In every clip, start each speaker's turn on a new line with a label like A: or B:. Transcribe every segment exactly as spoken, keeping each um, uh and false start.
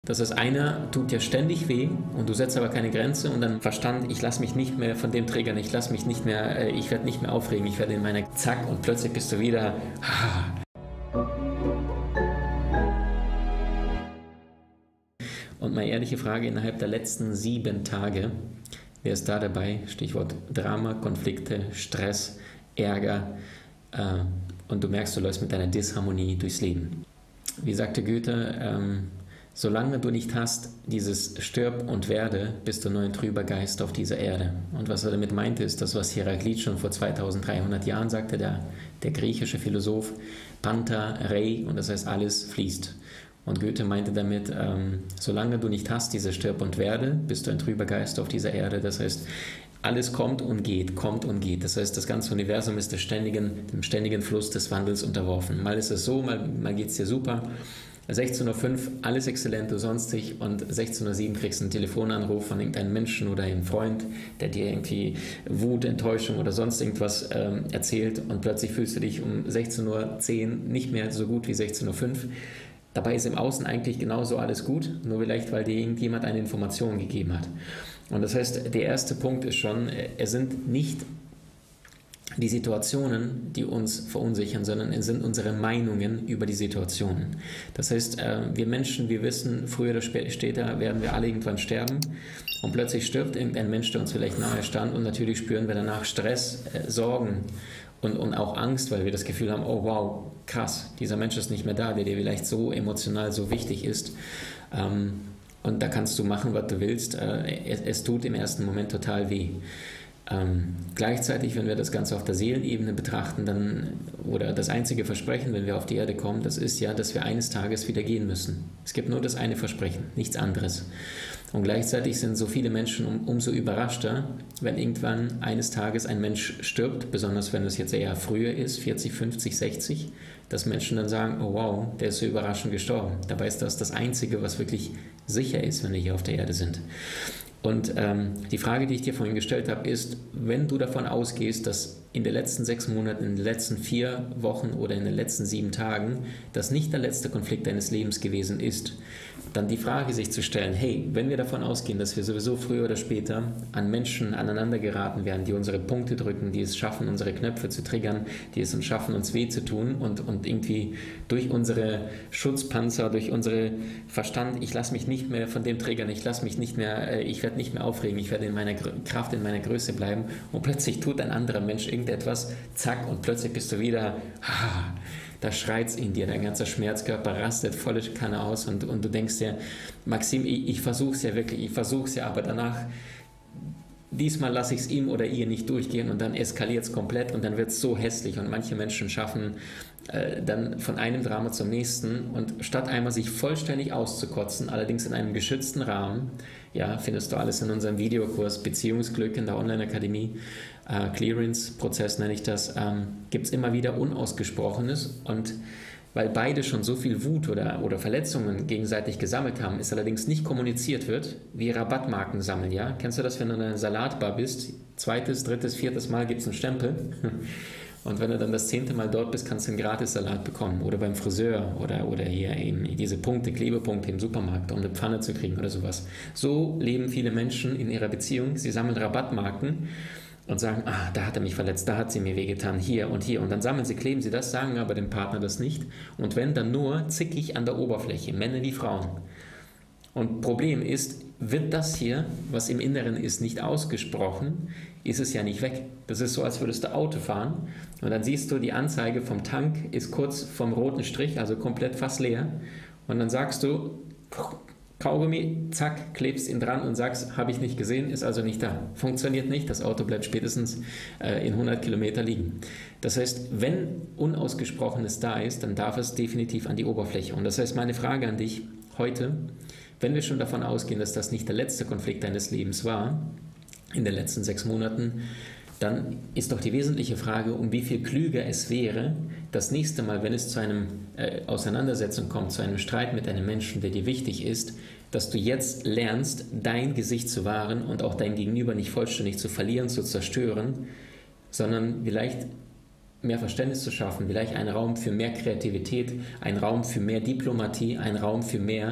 A: Das ist einer, tut dir ständig weh und du setzt aber keine Grenze und dann Verstand, ich lasse mich nicht mehr von dem triggern, ich lasse mich nicht mehr, ich werde nicht mehr aufregen, ich werde in meiner Zack und plötzlich bist du wieder. Und meine ehrliche Frage, innerhalb der letzten sieben Tage, wer ist da dabei? Stichwort Drama, Konflikte, Stress, Ärger äh, und du merkst, du läufst mit deiner Disharmonie durchs Leben. Wie sagte Goethe, ähm, solange du nicht hast, dieses Stirb und werde, bist du nur ein trüber Geist auf dieser Erde. Und was er damit meinte, ist das, was Heraklit schon vor zweitausenddreihundert Jahren sagte, der, der griechische Philosoph, Panta, Rei, und das heißt, alles fließt. Und Goethe meinte damit, ähm, solange du nicht hast, diese Stirb und werde, bist du ein trüber Geist auf dieser Erde. Das heißt, alles kommt und geht, kommt und geht. Das heißt, das ganze Universum ist des ständigen, dem ständigen Fluss des Wandels unterworfen. Mal ist es so, mal, mal geht es dir super. sechzehn Uhr fünf, alles exzellent, du sonstig, und sechzehn Uhr sieben kriegst du einen Telefonanruf von irgendeinem Menschen oder einem Freund, der dir irgendwie Wut, Enttäuschung oder sonst irgendwas ähm, erzählt und plötzlich fühlst du dich um sechzehn Uhr zehn nicht mehr so gut wie sechzehn Uhr fünf. Dabei ist im Außen eigentlich genauso alles gut, nur vielleicht, weil dir irgendjemand eine Information gegeben hat. Und das heißt, der erste Punkt ist schon, es sind nicht die Situationen, die uns verunsichern, sondern es sind unsere Meinungen über die Situationen. Das heißt, wir Menschen, wir wissen, früher oder später werden wir alle irgendwann sterben und plötzlich stirbt irgendein Mensch, der uns vielleicht nahe stand, und natürlich spüren wir danach Stress, Sorgen und, und auch Angst, weil wir das Gefühl haben, oh wow, krass, dieser Mensch ist nicht mehr da, der dir vielleicht so emotional so wichtig ist. Und da kannst du machen, was du willst. Es, es tut im ersten Moment total weh. Ähm, gleichzeitig, wenn wir das Ganze auf der Seelenebene betrachten, dann, oder das einzige Versprechen, wenn wir auf die Erde kommen, das ist ja, dass wir eines Tages wieder gehen müssen. Es gibt nur das eine Versprechen, nichts anderes. Und gleichzeitig sind so viele Menschen um, umso überraschter, wenn irgendwann eines Tages ein Mensch stirbt, besonders wenn es jetzt eher früher ist, vierzig, fünfzig, sechzig, dass Menschen dann sagen, oh wow, der ist so überraschend gestorben. Dabei ist das das Einzige, was wirklich sicher ist, wenn wir hier auf der Erde sind. Und ähm, die Frage, die ich dir vorhin gestellt habe, ist, wenn du davon ausgehst, dass in den letzten sechs Monaten, in den letzten vier Wochen oder in den letzten sieben Tagen das nicht der letzte Konflikt deines Lebens gewesen ist, dann die Frage sich zu stellen, hey, wenn wir davon ausgehen, dass wir sowieso früher oder später an Menschen aneinander geraten werden, die unsere Punkte drücken, die es schaffen, unsere Knöpfe zu triggern, die es uns schaffen, uns weh zu tun und, und irgendwie durch unsere Schutzpanzer, durch unsere Verstand, ich lasse mich nicht mehr von dem triggern, ich lasse mich nicht mehr, ich werde nicht mehr aufregen, ich werde in meiner Kraft, in meiner Größe bleiben, und plötzlich tut ein anderer Mensch irgendetwas, zack, und plötzlich bist du wieder, ah, da schreit es in dir, dein ganzer Schmerzkörper rastet volle Kanne aus, und, und du denkst dir, Maxim, ich, ich versuche es ja wirklich, ich versuche es ja, aber danach, diesmal lasse ich es ihm oder ihr nicht durchgehen, und dann eskaliert es komplett und dann wird es so hässlich, und manche Menschen schaffen äh, dann von einem Drama zum nächsten, und statt einmal sich vollständig auszukotzen, allerdings in einem geschützten Rahmen, ja, findest du alles in unserem Videokurs Beziehungsglück in der Online-Akademie, äh, Clearance-Prozess nenne ich das, ähm, gibt es immer wieder Unausgesprochenes, und weil beide schon so viel Wut oder, oder Verletzungen gegenseitig gesammelt haben, es allerdings nicht kommuniziert wird, wie Rabattmarken sammeln, ja? Kennst du das, wenn du in einer Salatbar bist, zweites, drittes, viertes Mal gibt es einen Stempel, und wenn du dann das zehnte Mal dort bist, kannst du einen Gratis-Salat bekommen, oder beim Friseur, oder, oder hier eben diese Punkte, Klebepunkte im Supermarkt, um eine Pfanne zu kriegen oder sowas. So leben viele Menschen in ihrer Beziehung, sie sammeln Rabattmarken und sagen, ah, da hat er mich verletzt, da hat sie mir wehgetan, hier und hier. Und dann sammeln sie, kleben sie das, sagen aber dem Partner das nicht. Und wenn, dann nur zickig an der Oberfläche, Männer wie Frauen. Und Problem ist, wird das hier, was im Inneren ist, nicht ausgesprochen, ist es ja nicht weg. Das ist so, als würdest du Auto fahren und dann siehst du, die Anzeige vom Tank ist kurz vom roten Strich, also komplett fast leer. Und dann sagst du, Kaugummi, zack, klebst ihn dran und sagst, habe ich nicht gesehen, ist also nicht da. Funktioniert nicht, das Auto bleibt spätestens äh, in hundert Kilometer liegen. Das heißt, wenn Unausgesprochenes da ist, dann darf es definitiv an die Oberfläche. Und das heißt, meine Frage an dich heute, wenn wir schon davon ausgehen, dass das nicht der letzte Konflikt deines Lebens war, in den letzten sechs Monaten, dann ist doch die wesentliche Frage, um wie viel klüger es wäre, das nächste Mal, wenn es zu einer äh, Auseinandersetzung kommt, zu einem Streit mit einem Menschen, der dir wichtig ist, dass du jetzt lernst, dein Gesicht zu wahren und auch dein Gegenüber nicht vollständig zu verlieren, zu zerstören, sondern vielleicht mehr Verständnis zu schaffen, vielleicht einen Raum für mehr Kreativität, einen Raum für mehr Diplomatie, einen Raum für mehr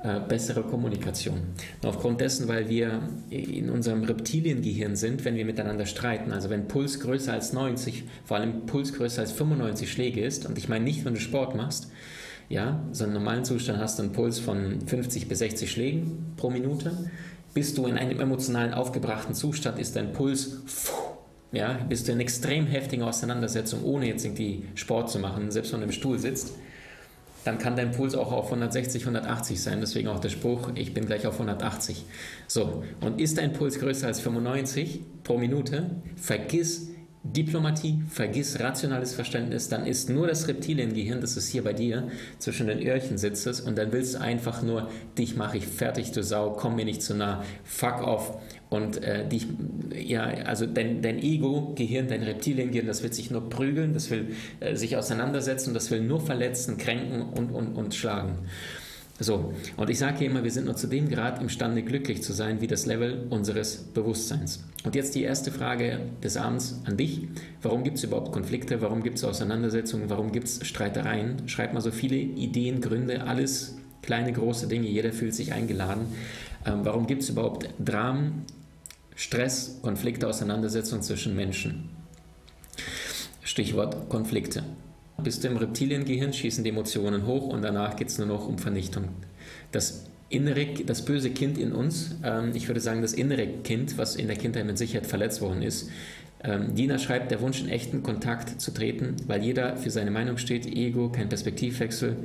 A: äh, bessere Kommunikation. Und aufgrund dessen, weil wir in unserem Reptiliengehirn sind, wenn wir miteinander streiten, also wenn Puls größer als neunzig, vor allem Puls größer als fünfundneunzig Schläge ist, und ich meine nicht, wenn du Sport machst, ja, so einen normalen Zustand hast du einen Puls von fünfzig bis sechzig Schlägen pro Minute, bist du in einem emotionalen, aufgebrachten Zustand, ist dein Puls, ja, bist du in extrem heftiger Auseinandersetzung, ohne jetzt irgendwie Sport zu machen, selbst wenn du im Stuhl sitzt, dann kann dein Puls auch auf hundertsechzig, hundertachtzig sein, deswegen auch der Spruch, ich bin gleich auf hundertachtzig. So, und ist dein Puls größer als fünfundneunzig pro Minute, vergiss Diplomatie, vergiss rationales Verständnis, dann ist nur das Reptiliengehirn, das ist hier bei dir, zwischen den Öhrchen sitzt und dann willst du einfach nur, dich mache ich fertig, du Sau, komm mir nicht zu nah, fuck off und äh, dich, ja, also dein, dein Ego-Gehirn, dein Reptiliengehirn, das wird sich nur prügeln, das will äh, sich auseinandersetzen, das will nur verletzen, kränken und, und, und schlagen. So, und ich sage hier immer, wir sind nur zu dem Grad imstande, glücklich zu sein, wie das Level unseres Bewusstseins. Und jetzt die erste Frage des Abends an dich. Warum gibt es überhaupt Konflikte? Warum gibt es Auseinandersetzungen? Warum gibt es Streitereien? Schreib mal so viele Ideen, Gründe, alles kleine, große Dinge. Jeder fühlt sich eingeladen. Ähm, warum gibt es überhaupt Dramen, Stress, Konflikte, Auseinandersetzungen zwischen Menschen? Stichwort Konflikte. Bist du im Reptiliengehirn, schießen die Emotionen hoch und danach geht es nur noch um Vernichtung. Das innere, das böse Kind in uns, ähm, ich würde sagen das innere Kind, was in der Kindheit mit Sicherheit verletzt worden ist. Ähm, Dina schreibt, der Wunsch in echten Kontakt zu treten, weil jeder für seine Meinung steht, Ego, kein Perspektivwechsel.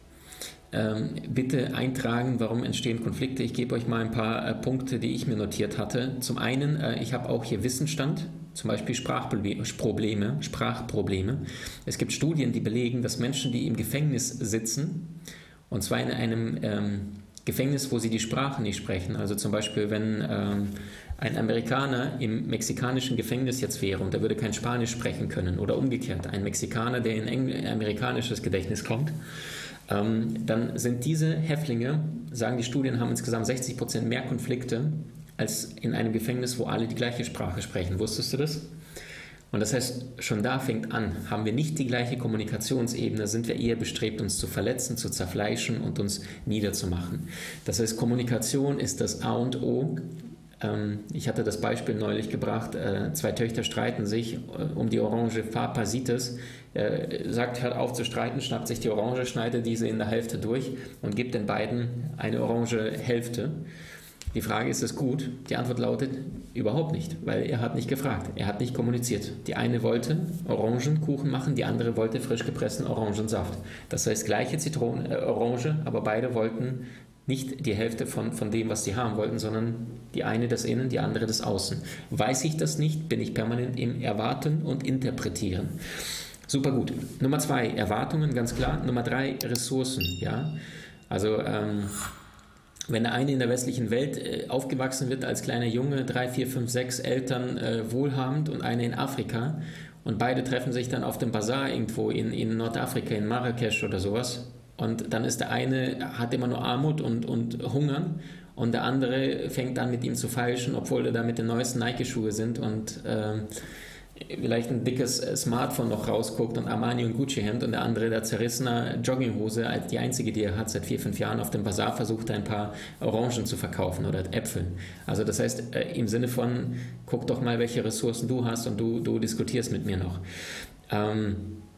A: Ähm, bitte eintragen, warum entstehen Konflikte. Ich gebe euch mal ein paar äh, Punkte, die ich mir notiert hatte. Zum einen, äh, ich habe auch hier Wissensstand. Zum Beispiel Sprachprobleme, Sprachprobleme. Es gibt Studien, die belegen, dass Menschen, die im Gefängnis sitzen, und zwar in einem ähm, Gefängnis, wo sie die Sprache nicht sprechen, also zum Beispiel, wenn ähm, ein Amerikaner im mexikanischen Gefängnis jetzt wäre und er würde kein Spanisch sprechen können oder umgekehrt, ein Mexikaner, der in Engl- amerikanisches Gedächtnis kommt, ähm, dann sind diese Häftlinge, sagen die Studien, haben insgesamt sechzig Prozent mehr Konflikte als in einem Gefängnis, wo alle die gleiche Sprache sprechen. Wusstest du das? Und das heißt, schon da fängt an, haben wir nicht die gleiche Kommunikationsebene, sind wir eher bestrebt, uns zu verletzen, zu zerfleischen und uns niederzumachen. Das heißt, Kommunikation ist das A und O. Ähm, ich hatte das Beispiel neulich gebracht, äh, zwei Töchter streiten sich äh, um die Orange Parasites, äh, sagt, hört auf zu streiten, schnappt sich die Orange, schneidet diese in der Hälfte durch und gibt den beiden eine orange Hälfte. Die Frage, ist es gut? Die Antwort lautet, überhaupt nicht, weil er hat nicht gefragt, er hat nicht kommuniziert. Die eine wollte Orangenkuchen machen, die andere wollte frisch gepressten Orangensaft. Das heißt, gleiche Zitrone, äh, Orange, aber beide wollten nicht die Hälfte von, von dem, was sie haben wollten, sondern die eine das Innen, die andere das Außen. Weiß ich das nicht, bin ich permanent im Erwarten und Interpretieren. Super gut. Nummer zwei, Erwartungen, ganz klar. Nummer drei, Ressourcen. Ja? Also, ähm, wenn der eine in der westlichen Welt äh, aufgewachsen wird als kleiner Junge, drei, vier, fünf, sechs Eltern äh, wohlhabend und eine in Afrika und beide treffen sich dann auf dem Bazar irgendwo in, in Nordafrika, in Marrakesch oder sowas und dann ist der eine, hat immer nur Armut und, und Hunger und der andere fängt an mit ihm zu feilschen, obwohl er da mit den neuesten Nike-Schuhe sind und äh, vielleicht ein dickes Smartphone noch rausguckt und Armani und Gucci-Hemd und der andere der zerrissene Jogginghose, als die einzige, die er hat, seit vier, fünf Jahren auf dem Bazar versucht, ein paar Orangen zu verkaufen oder Äpfel. Also das heißt, äh, im Sinne von, guck doch mal, welche Ressourcen du hast und du, du diskutierst mit mir noch. Ähm,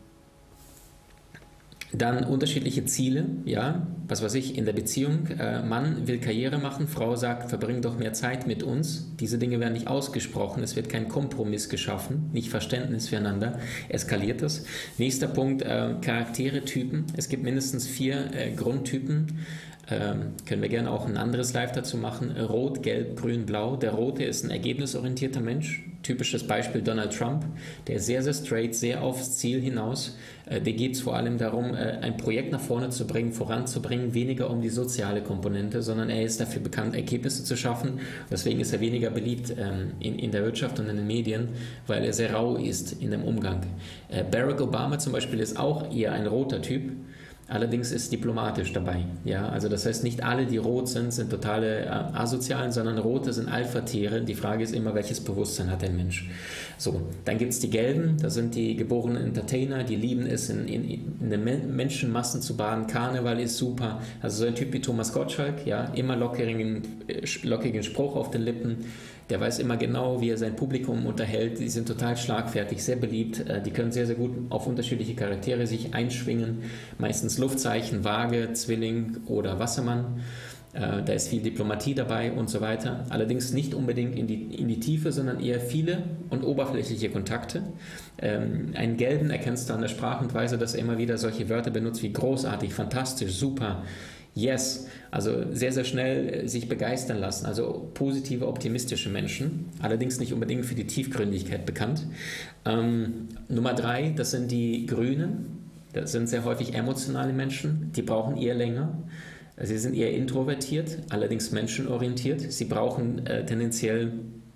A: Dann unterschiedliche Ziele, ja, was weiß ich, in der Beziehung. Äh, Mann will Karriere machen, Frau sagt, verbring doch mehr Zeit mit uns. Diese Dinge werden nicht ausgesprochen, es wird kein Kompromiss geschaffen, nicht Verständnis füreinander, eskaliert das. Nächster Punkt, äh, Charaktere, Typen. Es gibt mindestens vier äh, Grundtypen. Ähm, können wir gerne auch ein anderes Live dazu machen. Rot, Gelb, Grün, Blau. Der Rote ist ein ergebnisorientierter Mensch. Typisches Beispiel Donald Trump, der sehr, sehr straight, sehr aufs Ziel hinaus. Äh, der geht es vor allem darum, äh, ein Projekt nach vorne zu bringen, voranzubringen, weniger um die soziale Komponente, sondern er ist dafür bekannt, Ergebnisse zu schaffen. Deswegen ist er weniger beliebt ähm, in, in der Wirtschaft und in den Medien, weil er sehr rau ist in dem Umgang. Äh, Barack Obama zum Beispiel ist auch eher ein roter Typ. allerdings ist diplomatisch dabei. Ja? Also das heißt, nicht alle, die rot sind, sind totale äh, Asozialen, sondern Rote sind Alpha-Tiere. Die Frage ist immer, welches Bewusstsein hat der Mensch? So, dann gibt es die Gelben, das sind die geborenen Entertainer, die lieben es, in, in, in den Menschenmassen zu baden. Karneval ist super. Also so ein Typ wie Thomas Gottschalk, ja, immer lockigen, lockigen Spruch auf den Lippen. Der weiß immer genau, wie er sein Publikum unterhält. Die sind total schlagfertig, sehr beliebt. Die können sehr, sehr gut auf unterschiedliche Charaktere sich einschwingen. Meistens Luftzeichen, Waage, Zwilling oder Wassermann. Da ist viel Diplomatie dabei und so weiter. Allerdings nicht unbedingt in die, in die Tiefe, sondern eher viele und oberflächliche Kontakte. Ähm, einen Gelben erkennst du an der Sprache und Weise, dass er immer wieder solche Wörter benutzt wie großartig, fantastisch, super, yes. Also sehr, sehr schnell sich begeistern lassen. Also positive, optimistische Menschen. Allerdings nicht unbedingt für die Tiefgründigkeit bekannt. Ähm, Nummer drei, das sind die Grünen. Das sind sehr häufig emotionale Menschen. Die brauchen eher länger. Sie sind eher introvertiert, allerdings menschenorientiert. Sie brauchen äh, tendenziell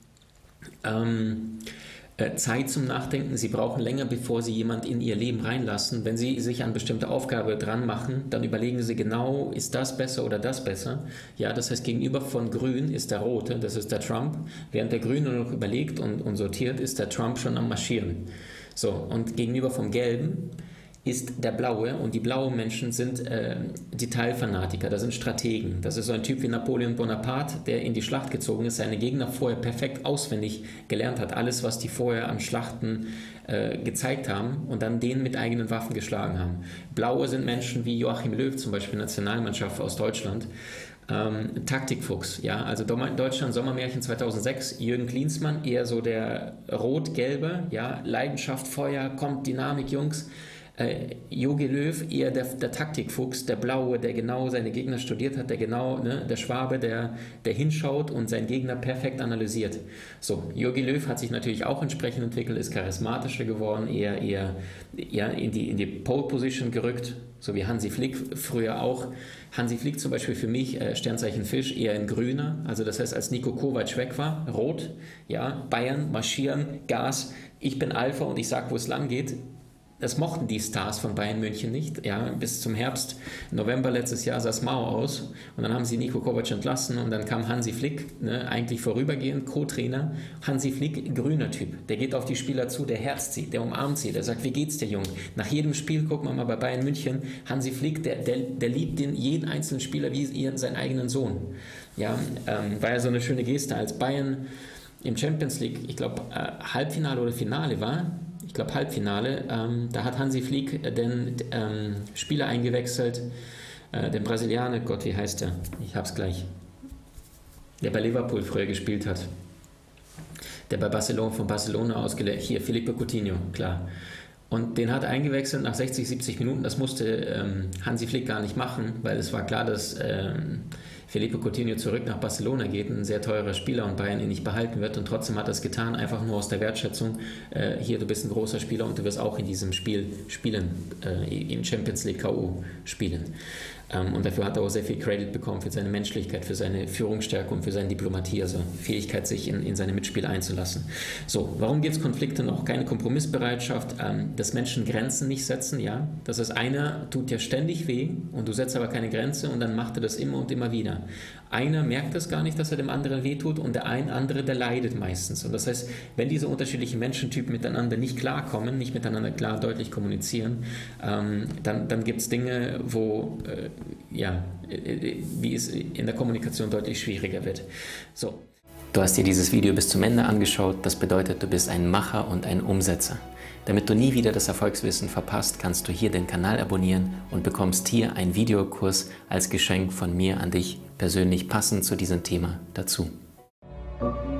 A: ähm, äh, Zeit zum Nachdenken. Sie brauchen länger, bevor sie jemand in ihr Leben reinlassen. Wenn sie sich an bestimmte Aufgabe dran machen, dann überlegen sie genau, ist das besser oder das besser. Ja, das heißt, gegenüber von Grün ist der Rote, das ist der Trump. Während der Grüne noch überlegt und, und sortiert, ist der Trump schon am Marschieren. So, und gegenüber vom Gelben ist der Blaue, und die blauen Menschen sind äh, Detailfanatiker, das sind Strategen. Das ist so ein Typ wie Napoleon Bonaparte, der in die Schlacht gezogen ist, seine Gegner vorher perfekt auswendig gelernt hat, alles, was die vorher an Schlachten äh, gezeigt haben und dann denen mit eigenen Waffen geschlagen haben. Blaue sind Menschen wie Joachim Löw, zum Beispiel Nationalmannschaft aus Deutschland. Ähm, Taktikfuchs, ja, also Deutschland Sommermärchen zweitausendsechs, Jürgen Klinsmann, eher so der Rot-Gelbe, ja, Leidenschaft, Feuer, kommt, Dynamik, Jungs. Äh, Jogi Löw, eher der, der Taktikfuchs, der Blaue, der genau seine Gegner studiert hat, der genau, ne, der Schwabe, der, der hinschaut und seinen Gegner perfekt analysiert. So, Jogi Löw hat sich natürlich auch entsprechend entwickelt, ist charismatischer geworden, eher, eher, eher in die, in die Pole Position gerückt, so wie Hansi Flick früher auch. Hansi Flick zum Beispiel für mich, äh, Sternzeichen Fisch, eher ein Grüner, also das heißt, als Nico Kovac weg war, rot, ja, Bayern, marschieren, Gas, ich bin Alpha und ich sag, wo es lang geht. Das mochten die Stars von Bayern München nicht. Ja, bis zum Herbst, November letztes Jahr sah es mau aus. Und dann haben sie Nico Kovac entlassen und dann kam Hansi Flick, ne, eigentlich vorübergehend, Co-Trainer. Hansi Flick, grüner Typ. Der geht auf die Spieler zu, der herzt sie, der umarmt sie, der sagt, wie geht's dir, Junge? Nach jedem Spiel, gucken wir mal bei Bayern München, Hansi Flick, der, der, der liebt den, jeden einzelnen Spieler wie ihren, seinen eigenen Sohn. Ja, ähm, war ja so eine schöne Geste, als Bayern im Champions League, ich glaube, äh, Halbfinale oder Finale war, ich glaube Halbfinale, ähm, da hat Hansi Flick den ähm, Spieler eingewechselt, äh, den Brasilianer, Gott, wie heißt der? Ich hab's gleich. Der bei Liverpool früher gespielt hat. Der bei Barcelona, von Barcelona ausgelegt, hier, Felipe Coutinho, klar. Und den hat er eingewechselt nach sechzig, siebzig Minuten, das musste ähm, Hansi Flick gar nicht machen, weil es war klar, dass ähm, Felipe Coutinho zurück nach Barcelona geht, ein sehr teurer Spieler und Bayern ihn nicht behalten wird, und trotzdem hat er es getan, einfach nur aus der Wertschätzung, äh, hier, du bist ein großer Spieler und du wirst auch in diesem Spiel spielen, äh, im Champions League K O spielen. Ähm, und dafür hat er auch sehr viel Credit bekommen für seine Menschlichkeit, für seine Führungsstärke und für seine Diplomatie, also Fähigkeit, sich in, in seine Mitspieler einzulassen. So, warum gibt es Konflikte noch? Keine Kompromissbereitschaft, ähm, dass Menschen Grenzen nicht setzen, ja. Das heißt, einer tut dir ständig weh und du setzt aber keine Grenze und dann macht er das immer und immer wieder. Einer merkt das gar nicht, dass er dem anderen wehtut, und der ein andere, der leidet meistens. Und das heißt, wenn diese unterschiedlichen Menschentypen miteinander nicht klarkommen, nicht miteinander klar deutlich kommunizieren, ähm, dann, dann gibt es Dinge, wo äh, ja, äh, wie es in der Kommunikation deutlich schwieriger wird. So. Du hast dir dieses Video bis zum Ende angeschaut, das bedeutet, du bist ein Macher und ein Umsetzer. Damit du nie wieder das Erfolgswissen verpasst, kannst du hier den Kanal abonnieren und bekommst hier einen Videokurs als Geschenk von mir an dich persönlich passend zu diesem Thema dazu.